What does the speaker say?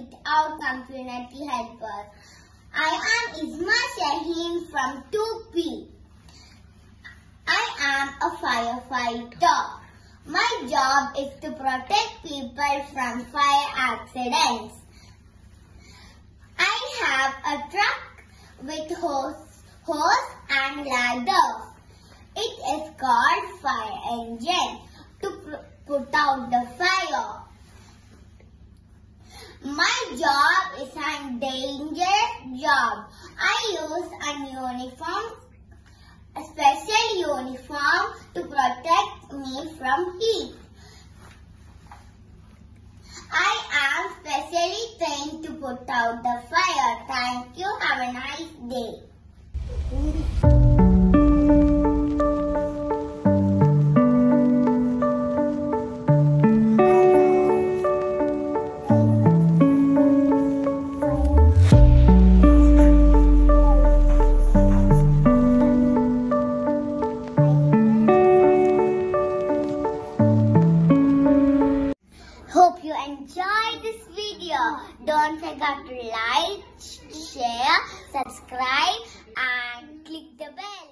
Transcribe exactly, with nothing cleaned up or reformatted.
without community helpers. I am Isma Shaheen from two P. I am a firefighter. My job is to protect people from fire accidents. I have a truck with hose, hose and ladder. It is called fire engine to put out the fire. My job is a dangerous job. I use a uniform, a special uniform to protect me from heat. I am specially trained to put out the fire. Thank you. Have a nice day. Hope you enjoyed this video. Don't forget to like, share, subscribe and click the bell.